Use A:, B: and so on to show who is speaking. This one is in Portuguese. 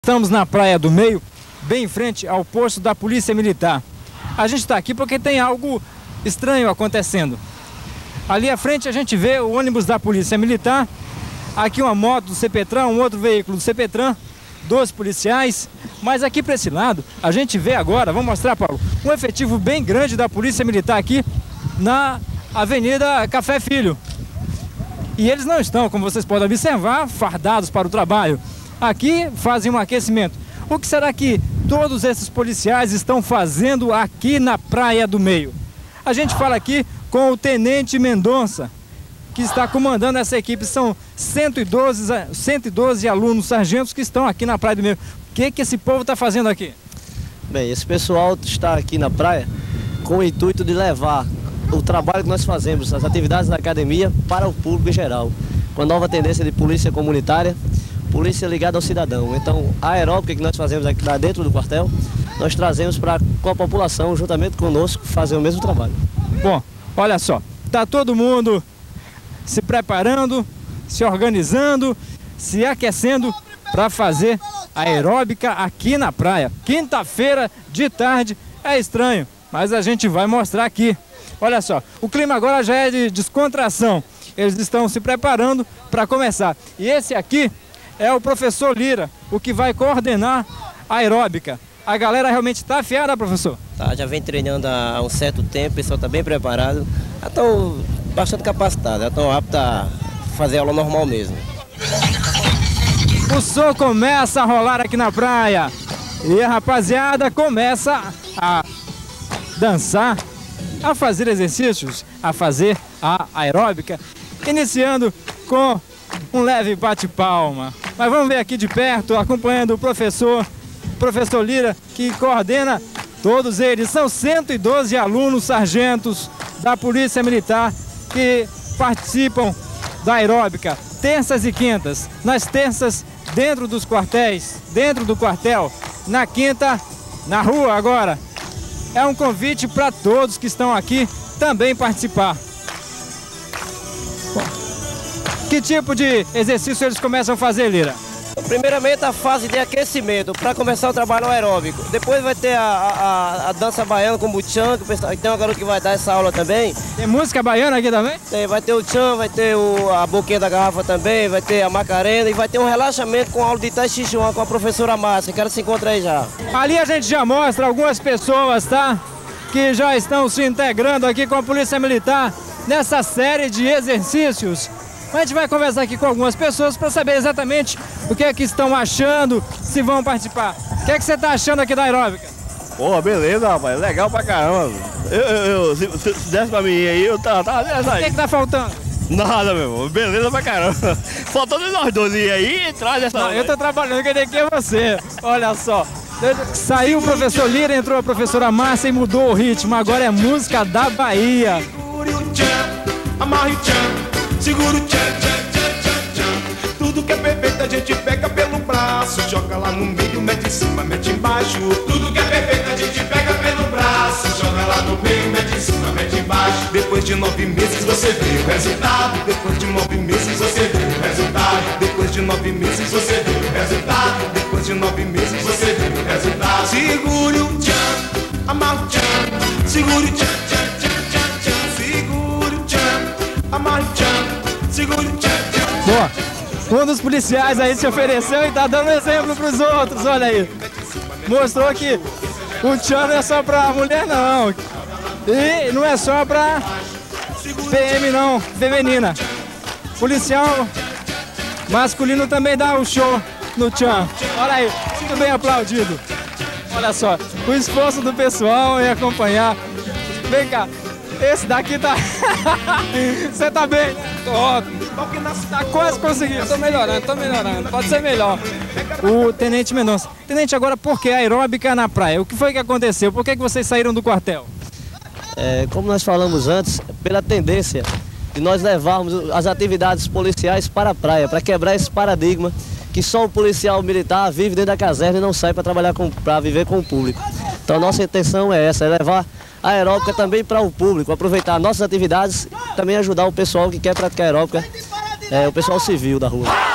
A: Estamos na Praia do Meio, bem em frente ao posto da Polícia Militar. A gente está aqui porque tem algo estranho acontecendo. Ali à frente a gente vê o ônibus da Polícia Militar, aqui uma moto do CPTRAN, um outro veículo do CPTRAN, 2 policiais. Mas aqui para esse lado a gente vê agora, vamos mostrar, Paulo, um efetivo bem grande da Polícia Militar aqui na Avenida Café Filho. E eles não estão, como vocês podem observar, fardados para o trabalho. Aqui fazem um aquecimento. O que será que todos esses policiais estão fazendo aqui na Praia do Meio? A gente fala aqui com o Tenente Mendonça, que está comandando essa equipe. São 112 alunos sargentos que estão aqui na Praia do Meio. O que esse povo está fazendo aqui?
B: Bem, esse pessoal está aqui na praia com o intuito de levar o trabalho que nós fazemos, as atividades da academia, para o público em geral, com a nova tendência de polícia comunitária, polícia ligada ao cidadão. Então, a aeróbica que nós fazemos aqui dentro do quartel, nós trazemos para com a população, juntamente conosco, fazer o mesmo trabalho.
A: Bom, olha só, está todo mundo se preparando, se organizando, se aquecendo para fazer a aeróbica aqui na praia. Quinta-feira de tarde, é estranho, mas a gente vai mostrar aqui. Olha só, o clima agora já é de descontração. Eles estão se preparando para começar. E esse aqui é o professor Lira, o que vai coordenar a aeróbica. A galera realmente está afiada, professor?
C: Tá, já vem treinando há um certo tempo, o pessoal está bem preparado. Já estão bastante capacitados, já estão aptos a fazer aula normal mesmo.
A: O som começa a rolar aqui na praia. E a rapaziada começa a dançar, a fazer exercícios, a fazer a aeróbica, iniciando com um leve bate-palma. Mas vamos ver aqui de perto, acompanhando o professor Lira, que coordena todos eles. São 112 alunos sargentos da Polícia Militar que participam da aeróbica, terças e quintas. Nas terças, dentro dos quartéis, dentro do quartel. Na quinta, na rua agora. É um convite para todos que estão aqui também participar. Bom, que tipo de exercício eles começam a fazer, Lira?
C: Primeiramente a fase de aquecimento, para começar o trabalho aeróbico. Depois vai ter a dança baiana com o tchan, que tem uma garota que vai dar essa aula também.
A: Tem música baiana aqui também?
C: Tem, vai ter o tchan, vai ter a boquinha da garrafa também, vai ter a macarena e vai ter um relaxamento com a aula de Tai Chi Chuan com a professora Márcia, que ela se encontra aí já.
A: Ali a gente já mostra algumas pessoas, tá? Que já estão se integrando aqui com a Polícia Militar nessa série de exercícios. A gente vai conversar aqui com algumas pessoas para saber exatamente o que é que estão achando, se vão participar. O que é que você está achando aqui da aeróbica?
D: Pô, beleza, rapaz. Legal pra caramba. Se desse pra mim aí, eu tava nessa aí.
A: O que tá faltando?
D: Nada, meu irmão. Beleza pra caramba. Faltando nós dois aí e traz essa...
A: Não, eu tô trabalhando, que nem que é você. Olha só. Saiu o professor Lira, entrou a professora Márcia e mudou o ritmo. Agora é música da Bahia.
E: Segure o tchan, amarre o tchan, segura o tchan, tchan, tchan, tchan. Tudo que é perfeito a gente pega pelo braço, joga lá no meio, mete em cima, mete embaixo. Tudo que é perfeito a gente pega pelo braço, joga lá no meio, mete em cima, mete embaixo. Depois de 9 meses você vê o resultado. Depois de 9 meses você vê o resultado. Depois de 9 meses você vê o resultado. Depois de 9 meses você vê o resultado. Segure o tchan, amarra o tchan, segure o tchan, tchan, tchan, tchan, tchan. Segure o tchan, amarra o tchan, segure o tchan, tchan.
A: Boa. Um dos policiais aí se ofereceu e tá dando exemplo pros outros, olha aí. Mostrou que o tchan não é só pra mulher não. E não é só pra PM não, feminina. Policial masculino também dá um show no tchan. Olha aí, muito bem aplaudido. Olha só, o esforço do pessoal em acompanhar. Vem cá, esse daqui tá... Você tá bem, né? Tô ótimo. Tá quase conseguindo. Tô melhorando. Pode ser melhor. O Tenente Mendonça. Tenente, agora por que a aeróbica na praia? O que foi que aconteceu? Por que vocês saíram do quartel?
B: Como nós falamos antes, pela tendência de nós levarmos as atividades policiais para a praia, para quebrar esse paradigma que só o policial militar vive dentro da caserna e não sai para trabalhar para viver com o público. Então a nossa intenção é essa, é levar a aeróbica também para o público, aproveitar nossas atividades e também ajudar o pessoal que quer praticar aeróbica, o pessoal civil da rua.